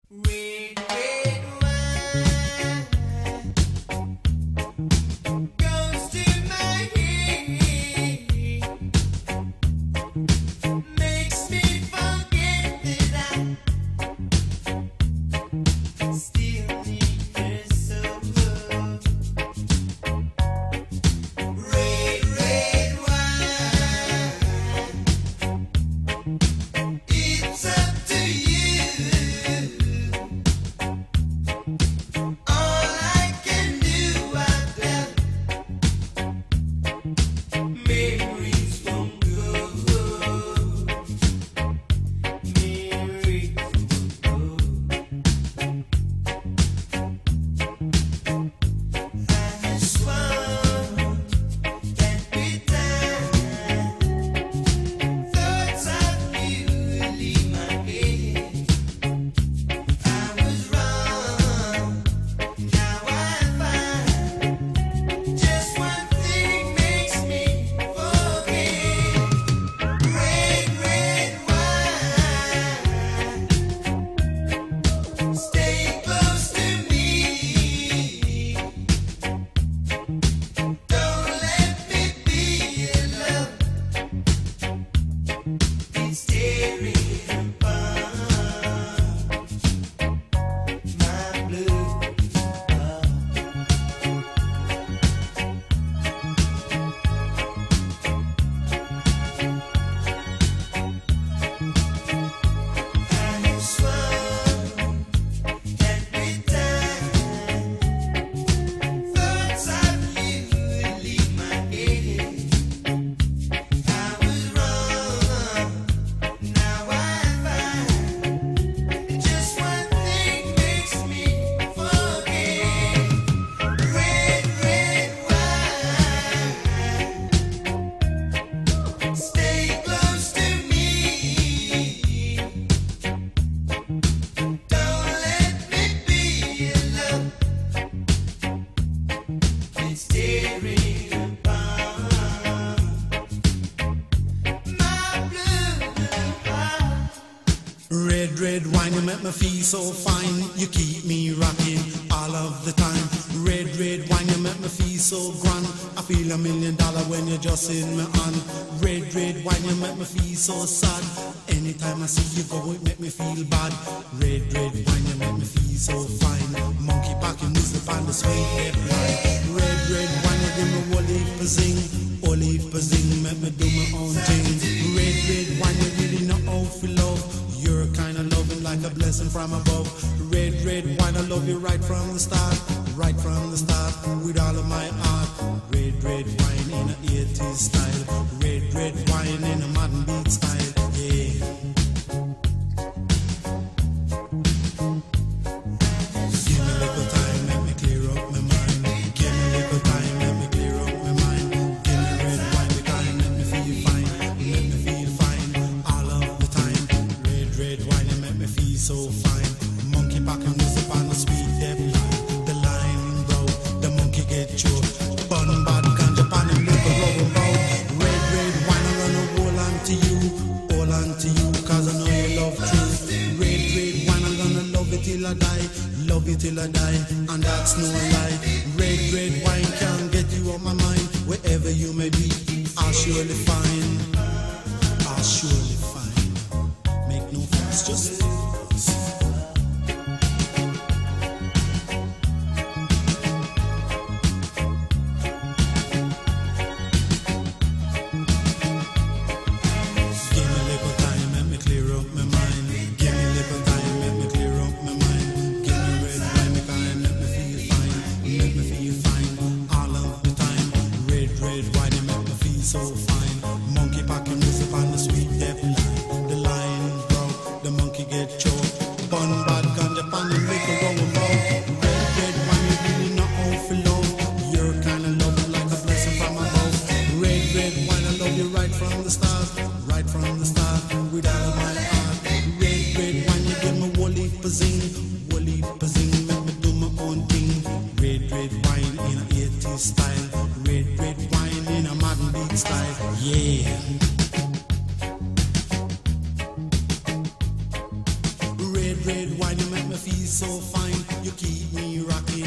Red, red wine goes to my head, makes me forget that I still need her so much. Red, red wine, it's up to you. All I can do, I've got memories from good. Memories from good. I swung every time. Thoughts of you leave my head. I was wrong. Now I find just one thing makes me forget. Red, red wine, stay close to me. Don't let me be alone. It's tearing apart my blue heart. I swung every time. Thoughts of you leave my head. I was wrong. Now I find just one thing makes me forget. Red, red wine, stay close to me. Don't let me be alone. It's tearing apart my blue heart. Red, red wine, you make me feel so fine. You keep me rocking all of the time. Red, red wine, you make me feel so grand. I feel $1 million when you're just in my hand. Red, red wine, you make me feel so sad. Anytime I see you go, it make me feel bad. Red, red wine, you make me feel so fine. Monkey back, you music on the sweet red wine. Red, red wine, you give me whole heap of zing. Whole heap of zing, make me do my own thing. Red, red wine, you really know how to love. You're kind of loving like a blessing from above. Red, red wine, I love you right from the start. Right from the start, with all of my heart. Red, red wine in a 80s style. Red, red wine in a modern beat style. Yeah. Give me a little time, let me clear up my mind. Give me a little time, let me clear up my mind. Give me red wine, the kind, let me feel fine. Let me feel fine all of the time. Red, red wine, you make me feel so fine. Monkey back and music on the sweet dead line. The line broke, the monkey get choked. Bun bad ganja pan and little rubber bow. Red, red wine, I'm gonna hold on to you. Hold on to you, cause I know you love truth. Red, red wine, I'm gonna love it till I die. Love you till I die, and that's no lie. Red, red wine can't get you off my mind. Wherever you may be, I'll surely find. I'll surely find. Make no fuss, just give me a little time, let me clear up my mind. Give me a little time, let me clear up my mind. Give me red wine, the kind, let me feel fine. Let me feel fine all of the time. Red, red wine, you make me feel so fine. Monkey packing music on the sweet deaf line. The line broke, the monkey get choked. Bun bad ganja pan and make a roll about. Red, red wine, you really know how to love. You're kind of loving like a blessing from above. Red, red wine, I love you right from the start. Right from the start, with all of my heart. Red, red wine, you give me whole heap of zing. Whole heap of zing, make me do my own thing. Red, red wine in a 80s style. Red, red wine in a modern beat style. Yeah. Red, red wine, you make me feel so fine. You keep me rocking.